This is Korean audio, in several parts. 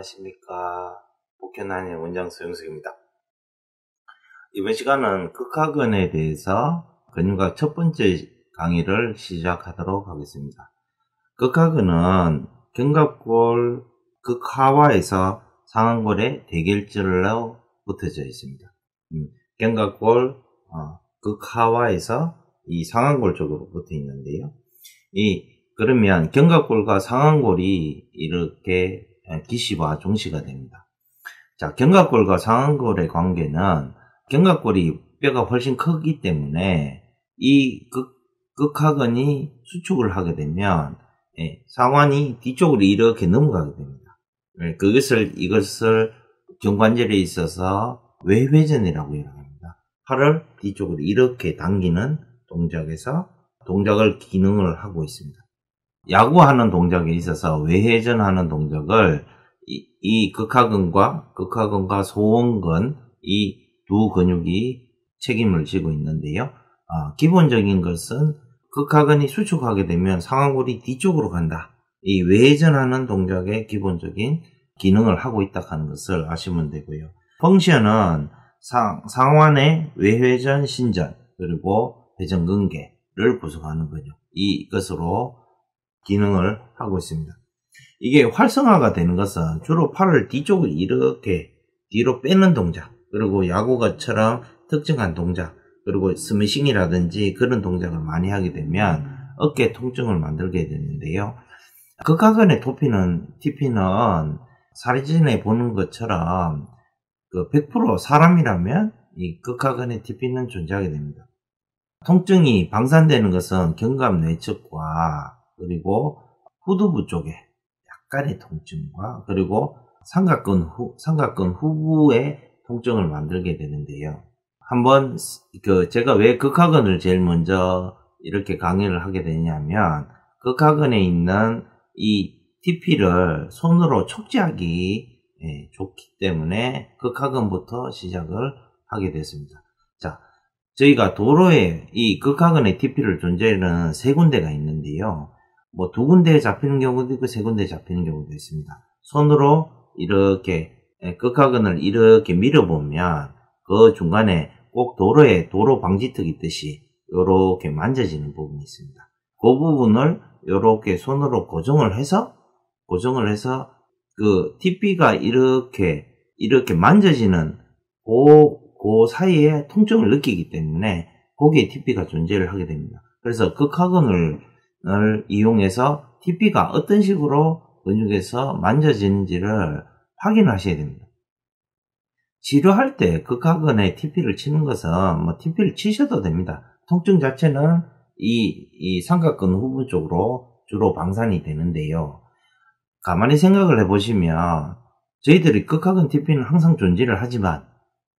안녕하십니까. 복현한의 원장 소영석입니다. 이번 시간은 극하근에 대해서 근육학 첫 번째 강의를 시작하도록 하겠습니다. 극하근은 견갑골 극하와에서 상완골의 대결절로 붙어져 있습니다. 견갑골 극하와에서 이 상완골 쪽으로 붙어 있는데요. 그러면 견갑골과 상완골이 이렇게 기시와 종시가 됩니다. 자, 견갑골과 상완골의 관계는 견갑골이 뼈가 훨씬 크기 때문에 이 극하근이 수축을 하게 되면 상완이 뒤쪽으로 이렇게 넘어가게 됩니다. 이것을 견관절에 있어서 외회전이라고 합니다. 팔을 뒤쪽으로 이렇게 당기는 동작을 기능을 하고 있습니다. 야구하는 동작에 있어서 외회전하는 동작을 이 극하근과 소원근 이 두 근육이 책임을 지고 있는데요. 기본적인 것은 극하근이 수축하게 되면 상완골이 뒤쪽으로 간다. 이 외회전하는 동작의 기본적인 기능을 하고 있다 하는 것을 아시면 되고요. 펑션은 상완의 외회전 신전 그리고 회전근개를 구성하는 근육 이것으로 기능을 하고 있습니다. 이게 활성화가 되는 것은 주로 팔을 뒤쪽으로 이렇게 뒤로 빼는 동작 그리고 야구처럼 특정한 동작 그리고 스매싱이라든지 그런 동작을 많이 하게 되면 어깨 통증을 만들게 되는데요. 극하근의 TP는 사진에 보는 것처럼 100% 사람이라면 이 극하근의 TP는 존재하게 됩니다. 통증이 방산되는 것은 견갑 내측과 그리고 후두부 쪽에 약간의 통증과 그리고 삼각근 후부의 통증을 만들게 되는데요. 한번 제가 왜 극하근을 제일 먼저 이렇게 강의를 하게 되냐면 극하근에 있는 이 TP를 손으로 촉지하기 좋기 때문에 극하근부터 시작을 하게 됐습니다. 자, 저희가 도로에 이 극하근의 TP를 존재하는 세 군데가 있는데요. 두 군데에 잡히는 경우도 있고 세 군데에 잡히는 경우도 있습니다. 손으로 이렇게 극하근을 이렇게 밀어보면 그 중간에 꼭 도로 방지턱 있듯이 이렇게 만져지는 부분이 있습니다. 그 부분을 이렇게 손으로 고정을 해서 그 TP가 이렇게 만져지는 그 사이에 통증을 느끼기 때문에 거기에 TP가 존재를 하게 됩니다. 그래서 극하근을 이용해서 TP가 어떤 식으로 근육에서 만져지는지를 확인하셔야 됩니다. 치료할 때 극하근에 TP를 치는 것은 TP를 치셔도 됩니다. 통증 자체는 이 삼각근 후부 쪽으로 주로 방산이 되는데요. 가만히 생각을 해보시면 저희들이 극하근 TP는 항상 존재를 하지만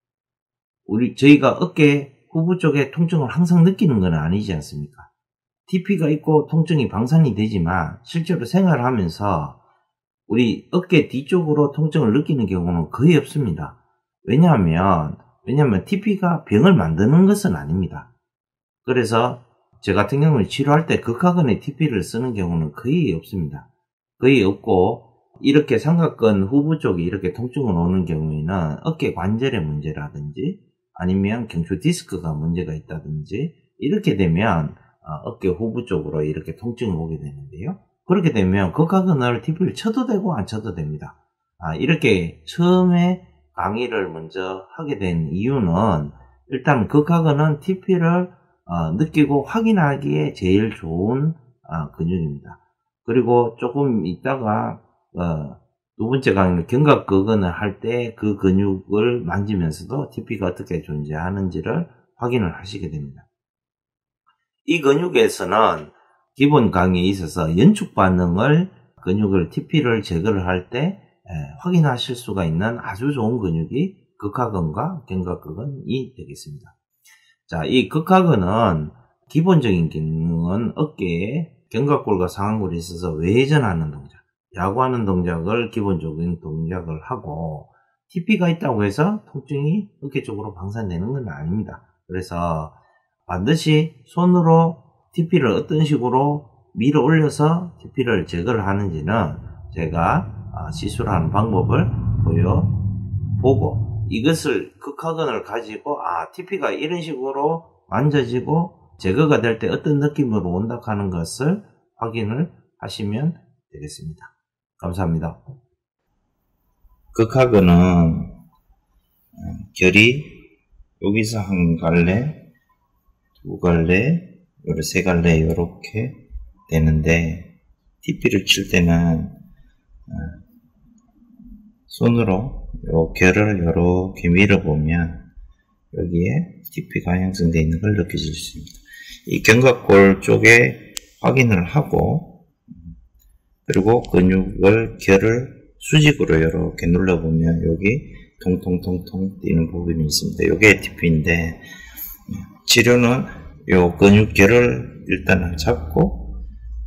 저희가 어깨 후부 쪽에 통증을 항상 느끼는 건 아니지 않습니까? TP가 있고 통증이 방산이 되지만 실제로 생활을 하면서 우리 어깨 뒤쪽으로 통증을 느끼는 경우는 거의 없습니다. 왜냐하면 TP가 병을 만드는 것은 아닙니다. 그래서 저 같은 경우는 치료할 때 극하근의 TP를 쓰는 경우는 거의 없습니다. 거의 없고 이렇게 삼각근 후부 쪽에 이렇게 통증을 오는 경우에는 어깨 관절의 문제라든지 아니면 경추 디스크가 문제가 있다든지 이렇게 되면 어깨 후부 쪽으로 이렇게 통증을 오게 되는데요. 그렇게 되면 극하근을 TP를 쳐도 되고 안 쳐도 됩니다. 이렇게 처음에 강의를 먼저 하게 된 이유는 일단 극하근은 TP를 느끼고 확인하기에 제일 좋은 근육입니다. 그리고 조금 있다가 두 번째 강의는 견갑근을 할 때 그 근육을 만지면서도 TP가 어떻게 존재하는지를 확인을 하시게 됩니다. 이 근육에서는 기본 강의에 있어서 연축 반응을 근육을 TP를 제거를 할 때 확인하실 수가 있는 아주 좋은 근육이 극하근과 견갑근이 되겠습니다. 자, 이 극하근은 기본적인 기능은 어깨에 견갑골과 상완골이 있어서 외회전하는 동작, 야구하는 동작을 기본적인 동작을 하고 TP가 있다고 해서 통증이 어깨 쪽으로 방산되는 건 아닙니다. 그래서 반드시 손으로 TP를 어떤 식으로 밀어 올려서 TP를 제거를 하는지는 제가 시술하는 방법을 보여보고, 이것을 극하근을 가지고 TP가 이런 식으로 만져지고 제거가 될 때 어떤 느낌으로 온다 하는 것을 확인을 하시면 되겠습니다. 감사합니다. 극하근은 결이 여기서 한 갈래, 두 갈래, 요래 세 갈래 요렇게 되는데, TP를 칠 때는 손으로 요 결을 요렇게 밀어보면 여기에 TP가 형성되어 있는 걸 느껴질 수 있습니다. 이 견갑골 쪽에 확인을 하고, 그리고 근육을 결을 수직으로 이렇게 눌러보면 여기 통통통통 뛰는 부분이 있습니다. 이게 TP인데, 치료는 요 근육결을 일단 잡고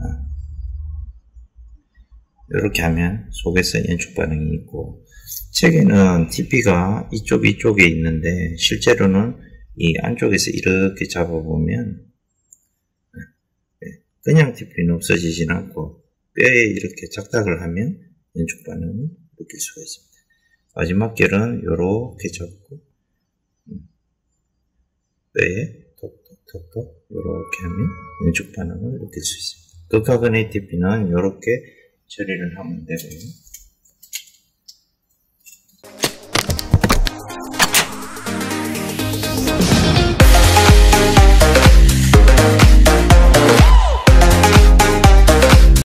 이렇게 하면 속에서 연축 반응이 있고, 책에는 TP가 이쪽에 있는데 실제로는 이 안쪽에서 이렇게 잡아보면 그냥 TP는 없어지진 않고 뼈에 이렇게 작닥을 하면 연축 반응을 느낄 수가 있습니다. 마지막 결은 이렇게 잡고 뼈에 톡톡톡톡 이렇게 하면 연축 반응을 느낄 수 있습니다. 극하근의 TP는 이렇게 처리를 하면 되고요.